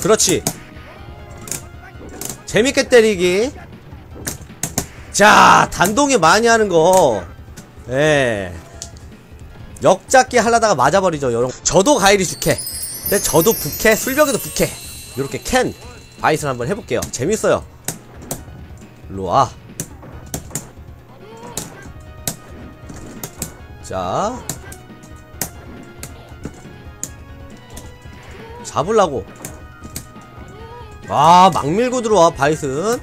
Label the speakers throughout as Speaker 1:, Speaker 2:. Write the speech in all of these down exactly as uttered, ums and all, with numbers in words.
Speaker 1: 그렇지. 재밌게 때리기. 자, 단동에 많이 하는거. 예. 역잡기 하려다가 맞아버리죠. 요런. 저도 가일이 죽해. 근데 저도 북해. 술벽에도 북해. 요렇게 캔 바이슨 한번 해볼게요. 재밌어요. 일로와. 자, 잡으려고. 아, 막 밀고 들어와 바이슨.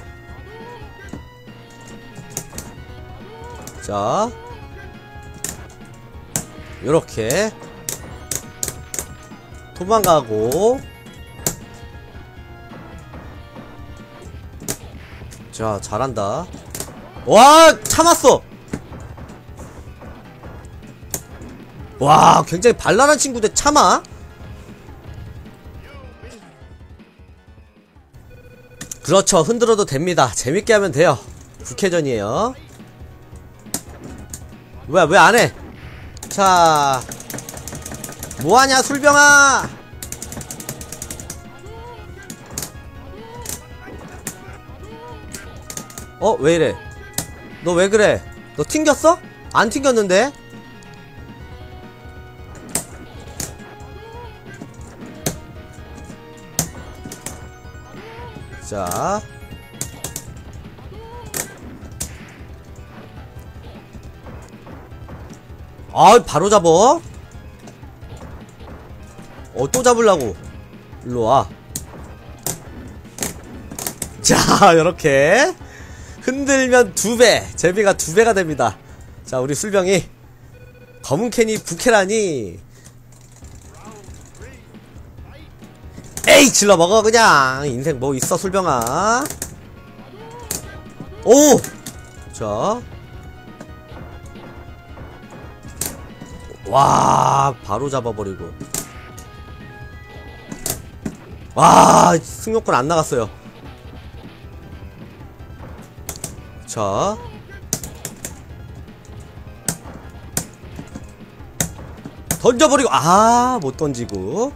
Speaker 1: 자, 요렇게 도망가고. 자, 잘한다. 와, 참았어. 와, 굉장히 발랄한 친구인데 참아. 그렇죠. 흔들어도 됩니다. 재밌게 하면 돼요. 국회전이에요. 뭐야, 왜 안해? 자, 뭐하냐 술병아. 어? 왜이래? 너 왜그래? 너 튕겼어? 안 튕겼는데? 자, 아, 바로 잡어. 어, 또 잡으려고. 일로와. 자, 요렇게 흔들면 두배, 제비가 두배가 됩니다. 자, 우리 술병이 검은 캔이 부캐라니. 에이, 질러 먹어 그냥. 인생 뭐 있어 술병아. 오! 자, 와, 바로 잡아버리고. 와, 승용권 안 나갔어요. 자, 던져버리고. 아, 못 던지고.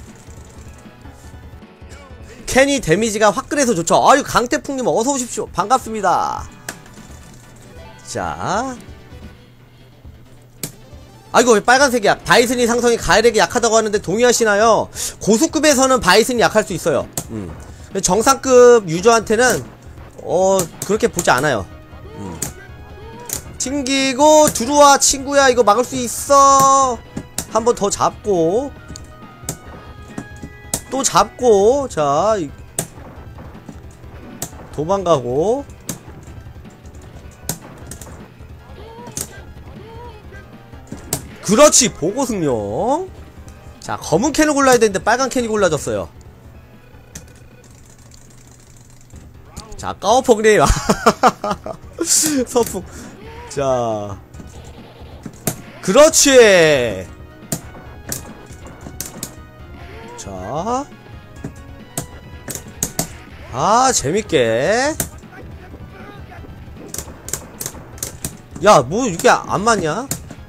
Speaker 1: 캔이 데미지가 화끈해서 좋죠. 아유, 강태풍님 어서오십시오. 반갑습니다. 자, 아이고, 왜 빨간색이야? 바이슨이 상성이 가일에게 약하다고 하는데 동의하시나요? 고수급에서는 바이슨이 약할 수 있어요. 음. 정상급 유저한테는 어 그렇게 보지 않아요. 음. 튕기고 들어와 친구야. 이거 막을 수 있어. 한 번 더 잡고 또 잡고. 자, 도망가고. 그렇지, 보고 승용. 자, 검은 캔을 골라야 되는데 빨간 캔이 골라졌어요. 자, 까오펑님. 서풍. 자, 그렇지. 자, 아, 재밌게. 야, 뭐 이게 안 맞냐?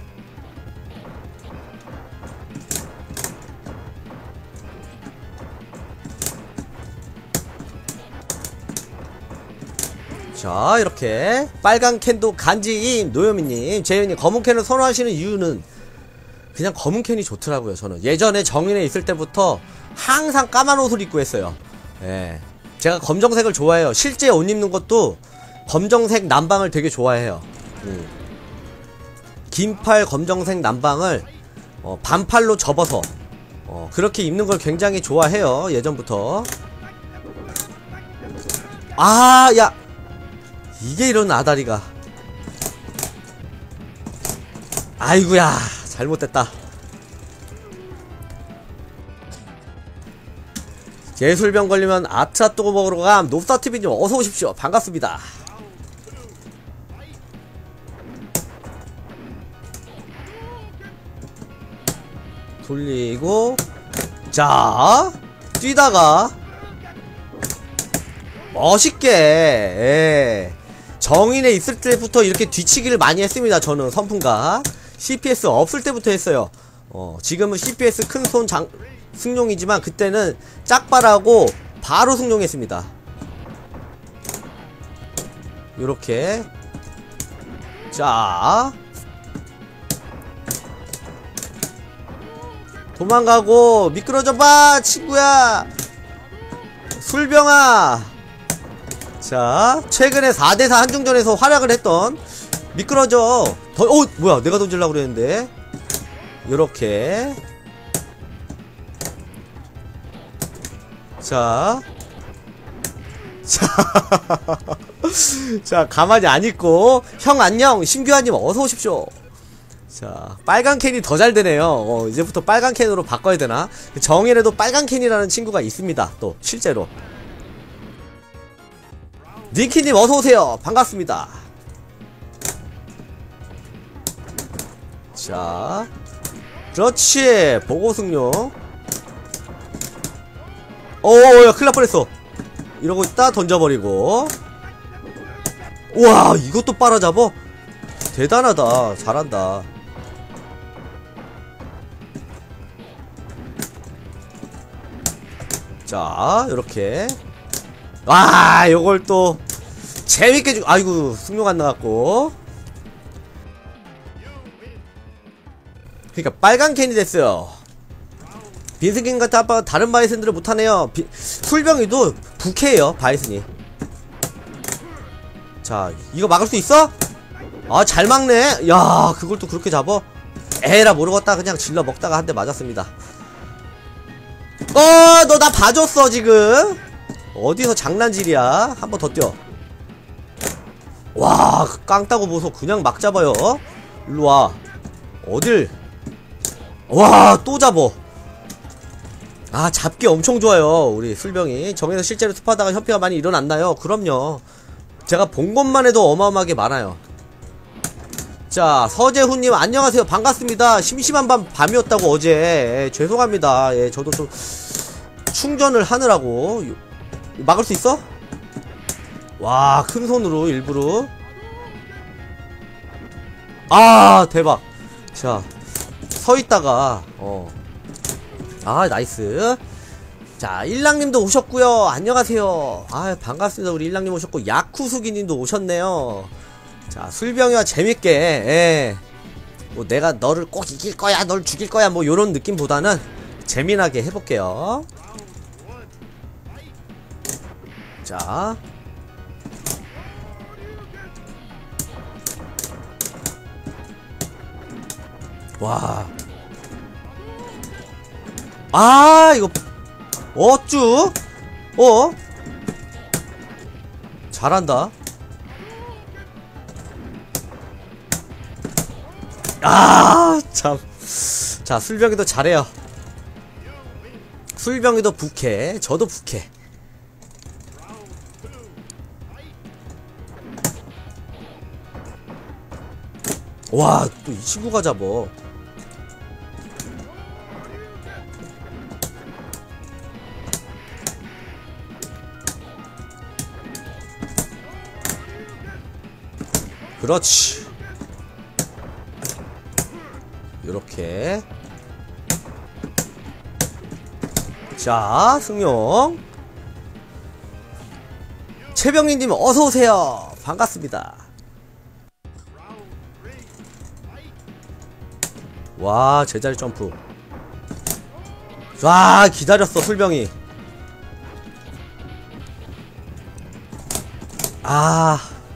Speaker 1: 자, 이렇게 빨간 캔도 간지인 노여미님, 재윤님 검은 캔을 선호하시는 이유는 그냥 검은 캔이 좋더라고요. 저는 예전에 정인에 있을 때부터 항상 까만 옷을 입고 했어요. 예, 제가 검정색을 좋아해요. 실제 옷 입는 것도 검정색 남방을 되게 좋아해요. 음. 긴팔 검정색 남방을 어, 반팔로 접어서 어, 그렇게 입는 걸 굉장히 좋아해요. 예전부터. 아, 야, 이게 이런 아다리가. 아이구야, 잘못됐다. 예술병 걸리면 아트핫도그 먹으러 감. 높사티비님 어서오십시오. 반갑습니다. 돌리고. 자, 뛰다가 멋있게. 예. 정인에 있을 때부터 이렇게 뒤치기를 많이 했습니다. 저는 선풍가 씨피에스 없을 때부터 했어요. 어, 지금은 씨피에스 큰손 장 승용이지만 그때는 짝발하고 바로 승용했습니다. 요렇게. 자, 도망가고. 미끄러져봐 친구야 술병아. 자, 최근에 사 대 사 한중전에서 활약을 했던 미끄러져. 더, 어, 뭐야, 내가 던지려고 그랬는데. 요렇게. 자. 자. 자, 가만히 안 있고. 형, 안녕. 신규환님, 어서오십시오. 자, 빨간 캔이 더 잘 되네요. 어, 이제부터 빨간 캔으로 바꿔야 되나? 정일에도 빨간 캔이라는 친구가 있습니다. 또, 실제로. 니키님, 어서오세요. 반갑습니다. 자, 그렇지. 보고 승용. 어야, 큰일 날 뻔했어. 이러고 있다 던져버리고. 우와, 이것도 빨아잡어? 대단하다. 잘한다. 자, 요렇게. 와, 요걸 또 재밌게 주. 아이고, 승용 안 나갔고. 그니까 빨간 캔이 됐어요. 빈스킨 같은 아빠가 다른 바이슨들을 못하네요. 비, 술병이도 부캐예요, 바이슨이. 자, 이거 막을 수 있어? 아, 잘 막네. 야, 그걸 또 그렇게 잡어? 에라 모르겠다. 그냥 질러 먹다가 한 대 맞았습니다. 어, 너 나 봐줬어 지금. 어디서 장난질이야. 한 번 더 뛰어. 와, 깡따고 보소. 그냥 막 잡아요. 일로와. 어딜. 와, 또 잡어. 아, 잡기 엄청 좋아요 우리 술병이. 정에서 실제로 스파하다가 협회가 많이 일어났나요? 그럼요. 제가 본 것만 해도 어마어마하게 많아요. 자, 서재훈님 안녕하세요. 반갑습니다. 심심한 밤 밤이었다고 어제. 예, 죄송합니다. 예, 저도 좀 충전을 하느라고. 막을 수 있어? 와, 큰손으로 일부러. 아, 대박. 자, 서있다가 어. 아, 나이스. 자, 일랑님도 오셨구요. 안녕하세요. 아, 반갑습니다. 우리 일랑님 오셨고, 야쿠수기님도 오셨네요. 자, 술병이와 재밌게, 예. 뭐 내가 너를 꼭 이길 거야, 널 죽일 거야, 뭐 요런 느낌보다는 재미나게 해볼게요. 자, 와, 아, 이거 어쭈? 어? 잘한다. 아, 참. 자, 술병이도 잘해요. 술병이도 부캐, 저도 부캐. 와, 또 이 친구가 잡어. 그렇지. 요렇게. 자, 승용. 최병희님 어서오세요. 반갑습니다. 와, 제자리 점프. 와, 기다렸어 술병이. 아,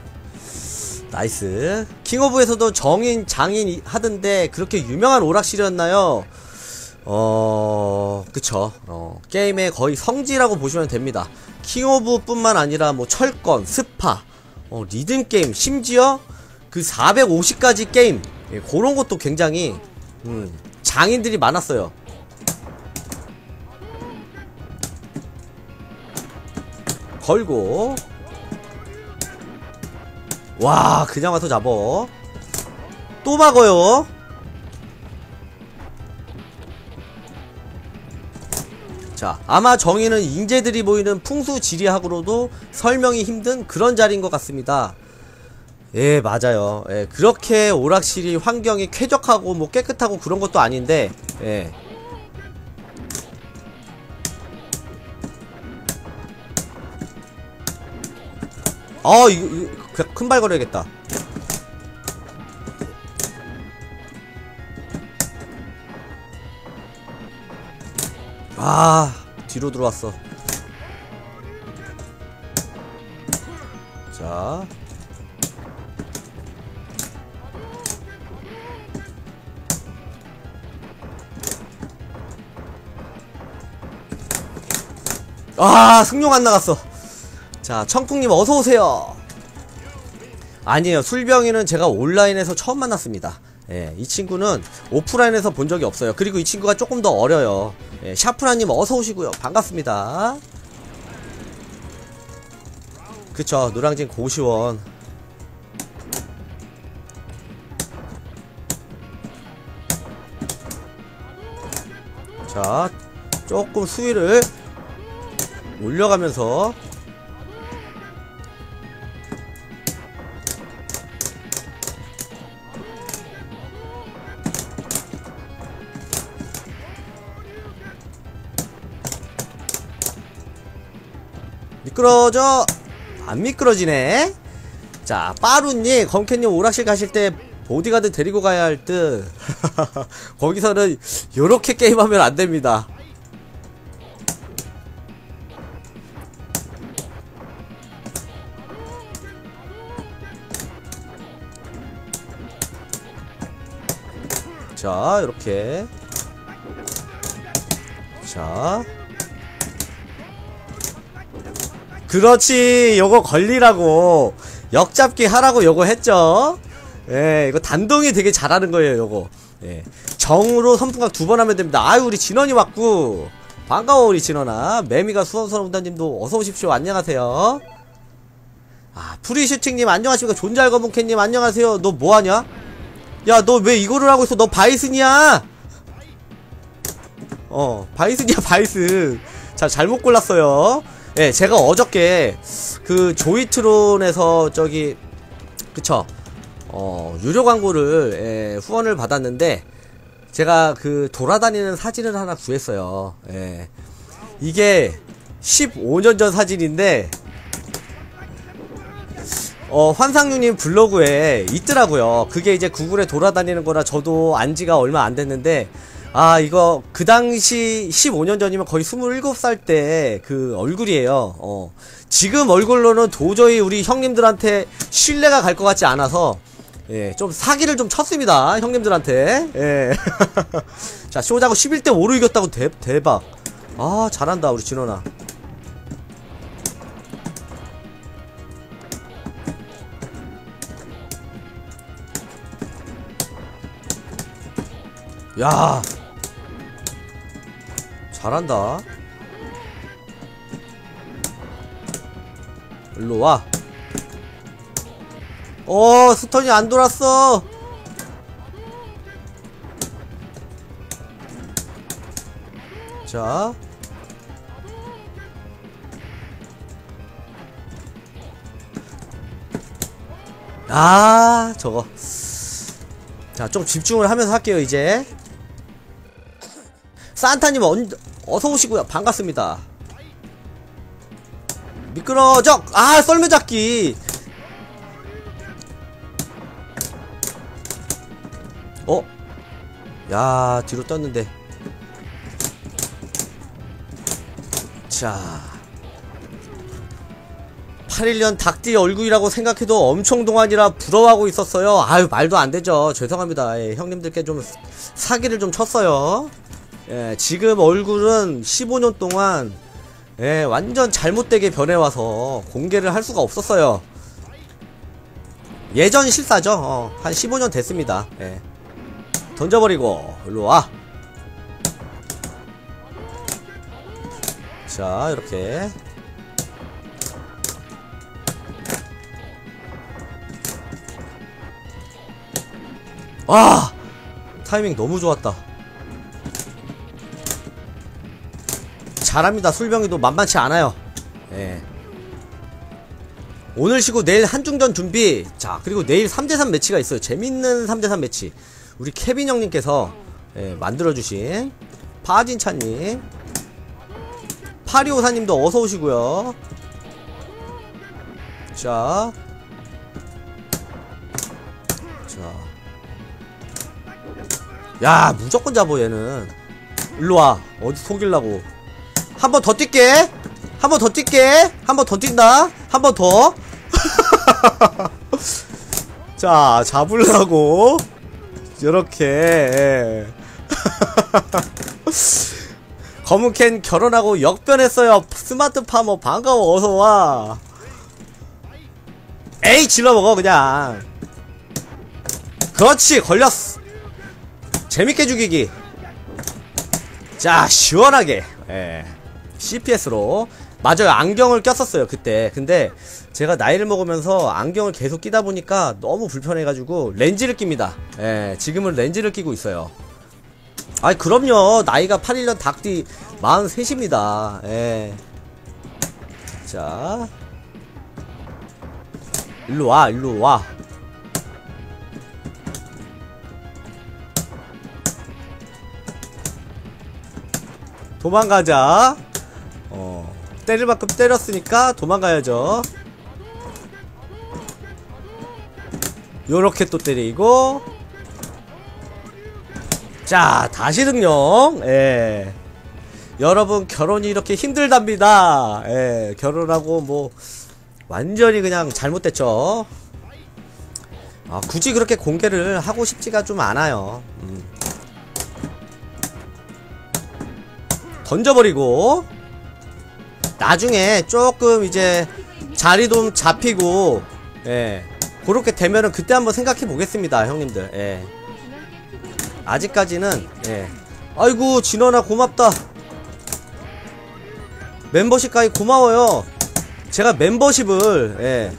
Speaker 1: 나이스. 킹오브에서도 정인, 장인 하던데 그렇게 유명한 오락실이었나요? 어... 그쵸. 어, 게임의 거의 성지라고 보시면 됩니다. 킹오브 뿐만 아니라 뭐 철권, 스파, 어, 리듬게임, 심지어 그 사백오십 가지 게임, 예, 그런 것도 굉장히 음, 장인들이 많았어요. 걸고. 와, 그냥 와서 잡어. 또 막어요. 자, 아마 정의는 인재들이 보이는 풍수지리학으로도 설명이 힘든 그런 자리인 것 같습니다. 예, 맞아요. 예, 그렇게 오락실이 환경이 쾌적하고 뭐 깨끗하고 그런 것도 아닌데, 예. 어 이거, 이거 그냥 큰발 걸어야겠다. 아 뒤로 들어왔어. 자 아 승용 안 나갔어. 자 청풍님 어서오세요. 아니에요, 술병이는 제가 온라인에서 처음 만났습니다. 예, 이 친구는 오프라인에서 본 적이 없어요. 그리고 이 친구가 조금 더 어려요. 예, 샤프라님 어서오시고요. 반갑습니다. 그쵸, 노량진 고시원. 자 조금 수위를 올려가면서 미끄러져. 안 미끄러지네. 자 빠루님 검캔님 오락실 가실때 보디가드 데리고 가야 할 듯. 거기서는 요렇게 게임하면 안됩니다. 자 요렇게. 자 그렇지, 요거 걸리라고 역잡기 하라고 요거 했죠. 예, 이거 단동이 되게 잘하는 거예요 요거. 예, 정으로 선풍각 두 번 하면 됩니다. 아유 우리 진원이 왔구. 반가워 우리 진원아. 매미가 수원선 운다님도 어서오십시오. 안녕하세요. 아 프리슈팅님 안녕하십니까. 존잘 거문캣님 안녕하세요. 너 뭐하냐? 야 너 왜 이거를 하고 있어? 너 바이슨이야. 어 바이슨이야 바이슨. 자 잘못 골랐어요. 예, 제가 어저께 그 조이트론에서 저기 그쵸 어 유료 광고를 예, 후원을 받았는데 제가 그 돌아다니는 사진을 하나 구했어요. 예, 이게 십오 년 전 사진인데 어 환상유님 블로그에 있더라고요. 그게 이제 구글에 돌아다니는 거라 저도 안지가 얼마 안 됐는데, 아 이거 그 당시 십오 년 전이면 거의 스물일곱 살 때 그 얼굴이에요. 어 지금 얼굴로는 도저히 우리 형님들한테 신뢰가 갈 것 같지 않아서 예, 좀 사기를 좀 쳤습니다 형님들한테. 예. 자 쇼자고 십일 대 오로 이겼다고. 대, 대박. 아 잘한다 우리 진원아. 야 잘한다. 일로와. 어 스턴이 안 돌았어. 자 아 저거. 자 좀 집중을 하면서 할게요 이제. 산타님 언, 어서오시고요. 반갑습니다. 미끄러져. 아 썰매잡기. 어? 야 뒤로 떴는데. 자 팔일 년 닭띠 얼굴이라고 생각해도 엄청 동안이라 부러워하고 있었어요. 아유 말도 안되죠. 죄송합니다. 예, 형님들께 좀 사기를 좀 쳤어요. 예, 지금 얼굴은 십오 년 동안 예, 완전 잘못되게 변해와서 공개를 할 수가 없었어요. 예전 실사죠. 어, 한 십오 년 됐습니다. 예. 던져버리고 일로와. 자 이렇게 와 타이밍 너무 좋았다. 잘합니다. 술병이도 만만치 않아요. 예. 오늘 쉬고 내일 한중전 준비. 자 그리고 내일 삼 대 삼 매치가 있어요. 재밌는 삼 대 삼 매치 우리 케빈 형님께서 예, 만들어주신 파진차님 파리오사님도 어서오시고요. 자. 자. 야, 무조건 잡어, 얘는. 일로와. 어디 속일라고. 한 번 더 뛸게. 한 번 더 뛸게. 한 번 더 뛴다. 한 번 더. 자, 잡으려고. 요렇게. 검은캔 결혼하고 역변했어요. 스마트 파머 반가워. 어서와. 에이, 질러먹어 그냥. 그렇지, 걸렸어. 재밌게 죽이기. 자, 시원하게. 예. 씨피에스로. 맞아요, 안경을 꼈었어요 그때. 근데 제가 나이를 먹으면서 안경을 계속 끼다 보니까 너무 불편해가지고 렌즈를 낍니다. 예, 지금은 렌즈를 끼고 있어요. 아이, 그럼요. 나이가 팔십일 년 닭띠 마흔셋입니다. 예. 자, 일로와 일로와. 도망가자. 어, 때릴 만큼 때렸으니까 도망가야죠. 요렇게 또 때리고. 자, 다시 등령. 예. 여러분, 결혼이 이렇게 힘들답니다. 예. 결혼하고 뭐 완전히 그냥 잘못됐죠. 아, 굳이 그렇게 공개를 하고 싶지가 좀 않아요. 음. 던져버리고. 나중에 조금 이제 자리 좀 잡히고, 예, 그렇게 되면은 그때 한번 생각해 보겠습니다, 형님들. 예. 아직까지는, 예. 아이고, 진원아 고맙다. 멤버십 가입 고마워요. 제가 멤버십을, 예,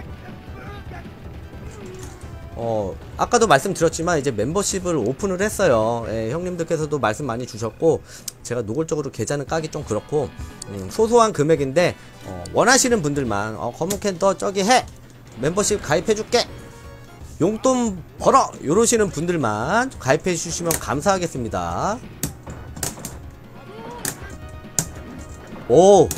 Speaker 1: 어, 아까도 말씀드렸지만 이제 멤버십을 오픈을 했어요. 예, 형님들께서도 말씀 많이 주셨고, 제가 노골적으로 계좌는 까기 좀 그렇고, 음, 소소한 금액인데 어, 원하시는 분들만, 어, 검은캔 더 저기 해, 멤버십 가입해줄게, 용돈 벌어, 요러시는 분들만 가입해 주시면 감사하겠습니다. 오,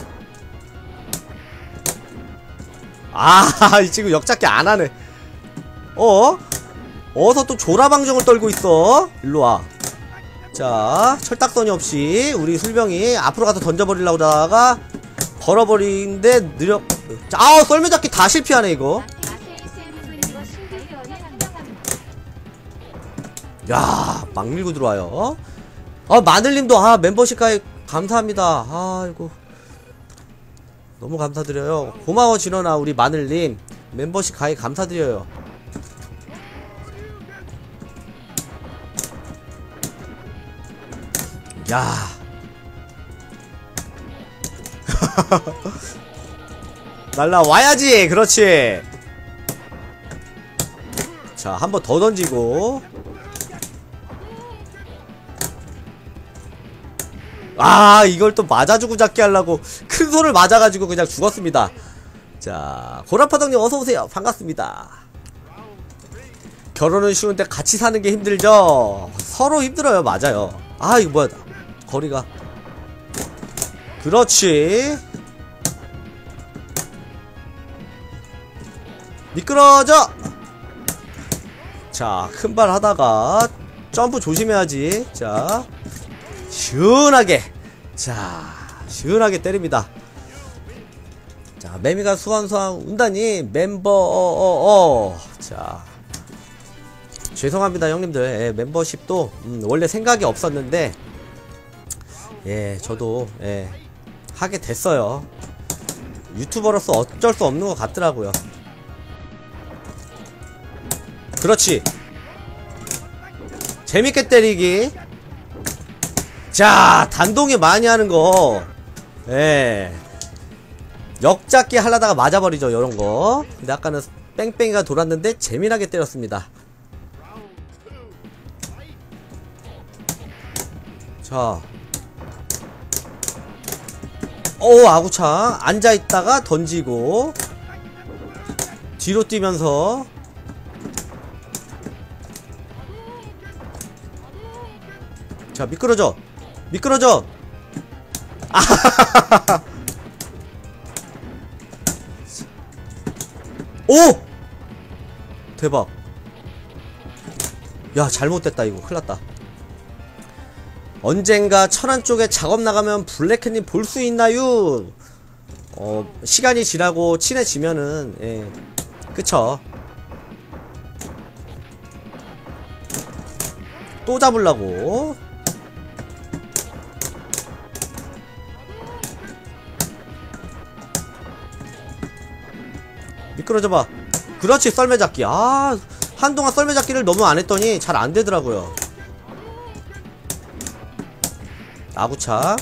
Speaker 1: 아, 지금 역잡기 안 하네. 어? 어서 또 조라방정을 떨고 있어. 일로와. 자, 철딱서니 없이 우리 술병이 앞으로 가서 던져버리려고 하다가 걸어버리는데 느려. 자, 아우, 썰매잡기 다 실패하네 이거. 야, 막 밀고 들어와요. 아, 마늘님도, 아, 멤버십 가입 감사합니다. 아이고, 너무 감사드려요. 고마워 진원아. 우리 마늘님 멤버십 가입 감사드려요. 야. 날라와야지. 그렇지. 자, 한 번 더 던지고. 아, 이걸 또 맞아주고 잡게 하려고 큰 손을 맞아가지고 그냥 죽었습니다. 자, 고라파덕님 어서오세요. 반갑습니다. 결혼은 쉬운데 같이 사는 게 힘들죠? 서로 힘들어요. 맞아요. 아, 이거 뭐야, 거리가. 그렇지. 미끄러져. 자, 큰발 하다가 점프 조심해야지. 자, 시원하게. 자, 시원하게 때립니다. 자, 매미가 수완수완 운다니 멤버 어어어. 자, 죄송합니다 형님들. 예, 멤버십도 음, 원래 생각이 없었는데, 예, 저도, 예, 하게 됐어요. 유튜버로서 어쩔 수 없는 것 같더라고요. 그렇지. 재밌게 때리기. 자, 단동에 많이 하는 거. 예, 역잡기 하려다가 맞아버리죠, 요런거. 근데 아까는 뺑뺑이가 돌았는데 재미나게 때렸습니다. 자, 오, 아구창. 앉아있다가 던지고 뒤로 뛰면서. 자, 미끄러져. 미끄러져. 대박. 야, 잘못됐다 이거. 큰일났다. 언젠가 천안 쪽에 작업 나가면 블랙캣님 볼 수 있나요? 어, 시간이 지나고 친해지면은, 예, 그쵸. 또 잡으려고. 미끄러져봐. 그렇지, 썰매잡기. 아, 한동안 썰매잡기를 너무 안했더니 잘 안되더라고요. 아구차.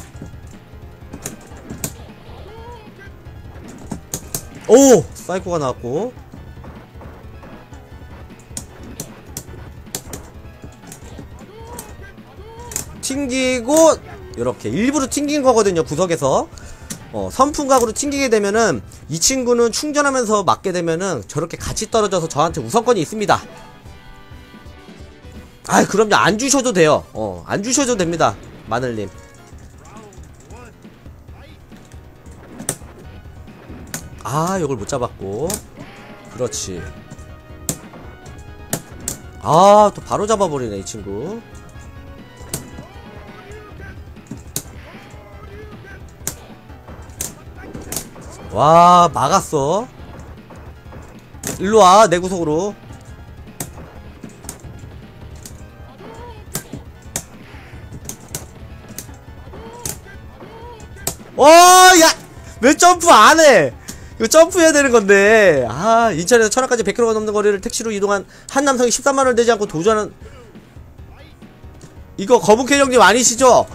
Speaker 1: 오! 사이코가 나왔고. 튕기고 요렇게 일부러 튕긴 거거든요. 구석에서 어, 선풍각으로 튕기게 되면은 이 친구는 충전하면서 맞게 되면은 저렇게 같이 떨어져서 저한테 우선권이 있습니다. 아, 그럼요. 안 주셔도 돼요. 어, 안 주셔도 됩니다, 마늘님. 아, 이걸 못 잡았고. 그렇지. 아, 또 바로 잡아버리네 이 친구. 와, 막았어. 일로와, 내 구석으로. 어, 야! 왜 점프 안 해? 이거 점프해야 되는 건데. 아, 인천에서 천안까지 백 킬로미터가 넘는 거리를 택시로 이동한 한 남성이 십삼만 원을 내지 않고 도주하는. 이거 거북해 형님 아니시죠?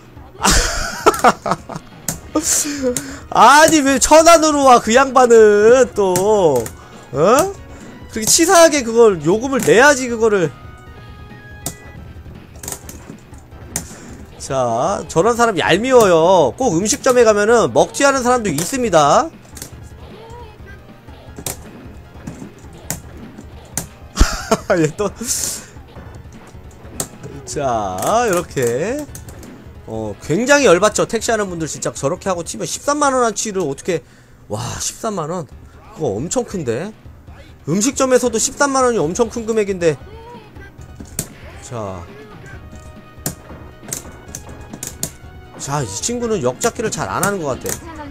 Speaker 1: 아니, 왜 천안으로 와, 그 양반은 또. 어? 그렇게 치사하게 그걸 요금을 내야지, 그거를. 자, 저런 사람 얄미워요. 꼭 음식점에 가면은 먹튀하는 사람도 있습니다. 얘 또. 자, 이렇게. 어, 굉장히 열받죠. 택시하는 분들 진짜 저렇게 하고 치면 십삼만 원어치를 어떻게. 와, 십삼만 원? 그거 엄청 큰데? 음식점에서도 십삼만 원이 엄청 큰 금액인데. 자. 자, 이 친구는 역잡기를 잘 안 하는 것 같아.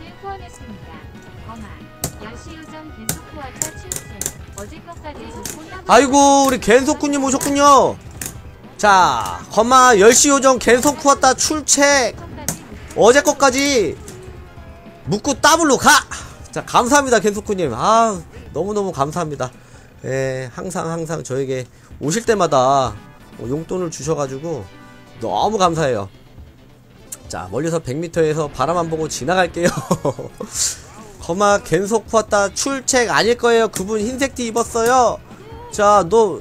Speaker 1: 아이고, 우리 겐소쿠님 오셨군요. 자, 거마 열 시 요정 겐소쿠 왔다 출첵. 어제 것까지 묻고 더블로 가. 자, 감사합니다 겐소쿠님. 아, 너무너무 감사합니다. 예, 항상 항상 저에게 오실 때마다 용돈을 주셔가지고 너무 감사해요. 자, 멀리서 백 미터에서 바람 안 보고 지나갈게요. 거마 겐소쿠 왔다 출첵 아닐 거예요. 그분 흰색 티 입었어요. 자, 너.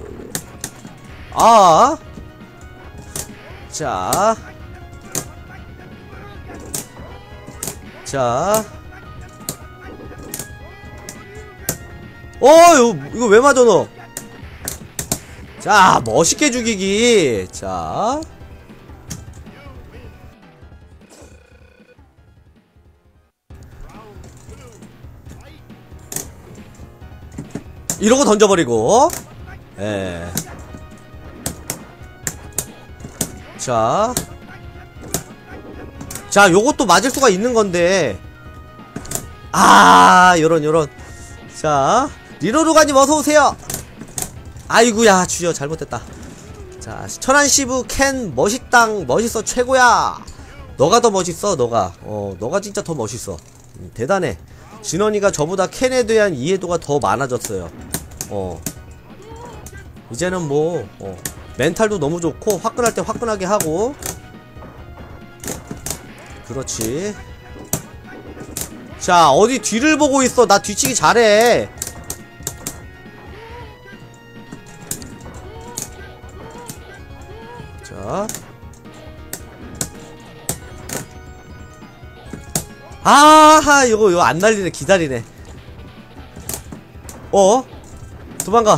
Speaker 1: 아. 자. 자. 어, 이거, 이거 왜 맞아, 너? 자, 멋있게 죽이기. 자. 이러고 던져버리고. 예. 자. 자, 요것도 맞을 수가 있는 건데. 아, 요런, 요런. 자. 리로루가님 어서오세요. 아이구야, 주여, 잘못됐다. 자, 천안시부 캔 멋있당, 멋있어, 최고야. 너가 더 멋있어, 너가. 어, 너가 진짜 더 멋있어. 음, 대단해. 진원이가 저보다 캔에 대한 이해도가 더 많아졌어요. 어. 이제는 뭐, 어. 멘탈도 너무 좋고, 화끈할 때 화끈하게 하고. 그렇지. 자, 어디 뒤를 보고 있어. 나 뒤치기 잘해. 자. 아하, 이거, 이거 안 날리네. 기다리네. 어? 도망가.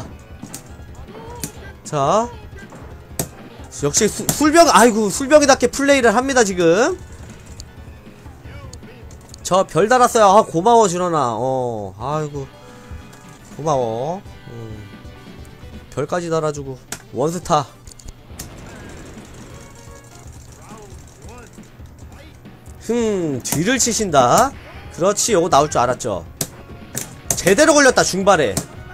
Speaker 1: 자. 역시 수, 술병, 아이고, 술병이답게 플레이를 합니다, 지금. 저 별 달았어요. 아, 고마워, 진원아. 어, 아이고. 고마워. 음. 별까지 달아주고 원스타. 흠, 뒤를 치신다. 그렇지, 요거 나올 줄 알았죠. 제대로 걸렸다, 중발에.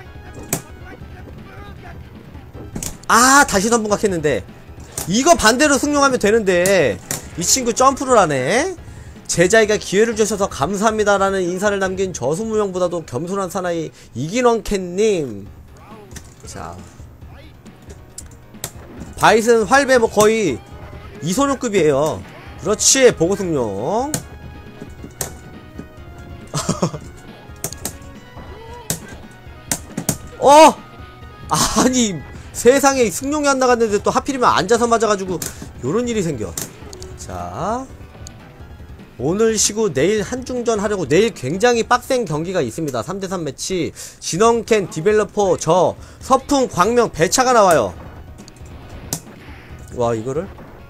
Speaker 1: 아, 다시 선분각 했는데. 이거 반대로 승용하면 되는데 이 친구 점프를 하네. 제자에게 기회를 주셔서 감사합니다라는 인사를 남긴 저수무용보다도 겸손한 사나이 이긴원캣님. 자, 바이슨 활배 뭐 거의 이소룡급이에요. 그렇지, 보고승용. 어! 아니, 세상에 승용이 안 나갔는데 또 하필이면 앉아서 맞아가지고 요런 일이 생겨. 자, 오늘 쉬고 내일 한중전 하려고. 내일 굉장히 빡센 경기가 있습니다. 삼 대 삼 매치. 진원캔, 디벨로퍼, 저 서풍, 광명, 배차가 나와요. 와, 이거를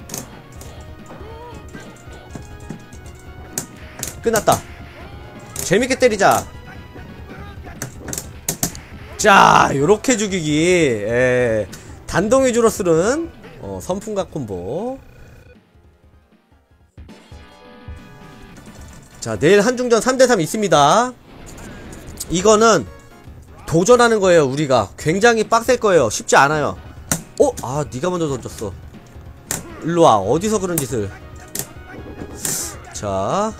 Speaker 1: 끝났다. 재밌게 때리자. 자, 요렇게 죽이기. 예. 단동 위주로 쓰는 어, 선풍각 콤보. 자, 내일 한중전 삼 대 삼 있습니다. 이거는 도전하는 거예요. 우리가 굉장히 빡셀 거예요. 쉽지 않아요. 어? 아, 니가 먼저 던졌어. 일로와. 어디서 그런 짓을. 자,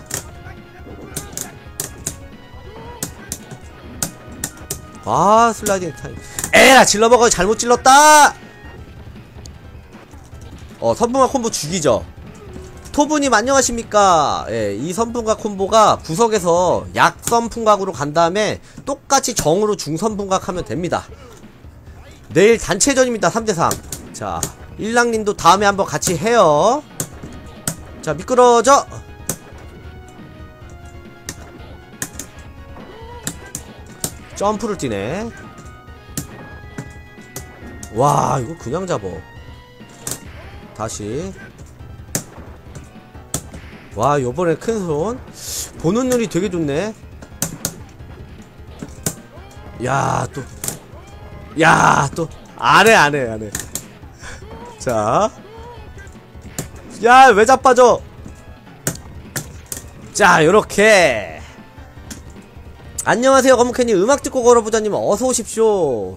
Speaker 1: 아, 슬라이딩 타임. 에라, 질러먹어. 잘못 찔렀다. 어, 선풍각 콤보 죽이죠. 토부님 안녕하십니까. 예, 이 선풍각 콤보가 구석에서 약 선풍각으로 간 다음에 똑같이 정으로 중선풍각 하면 됩니다. 내일 단체전입니다. 삼 대 삼. 자, 일랑님도 다음에 한번 같이 해요. 자, 미끄러져. 점프를 뛰네. 와, 이거 그냥 잡어. 다시. 와, 요번에 큰손 보는 눈이 되게 좋네. 야, 또 야, 또 안해 안해 안해. 자, 야, 왜 자빠져. 자, 요렇게. 안녕하세요, 검은캔님. 음악 듣고 걸어보자님 어서오십시오.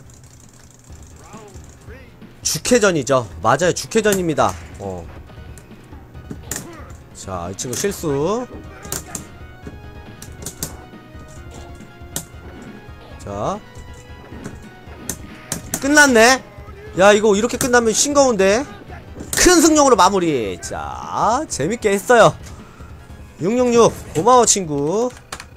Speaker 1: 죽회전이죠. 맞아요, 죽회전입니다. 어. 자, 이 친구 실수. 자, 끝났네. 야, 이거 이렇게 끝나면 싱거운데. 큰 승용으로 마무리. 자, 재밌게 했어요. 육육육 고마워 친구.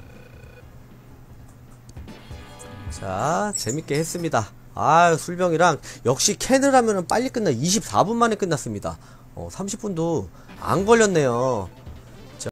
Speaker 1: 자, 재밌게 했습니다. 아, 술병이랑 역시 캔을 하면은 빨리 끝나. 이십사 분 만에 끝났습니다. 어, 삼십 분도 안 걸렸네요.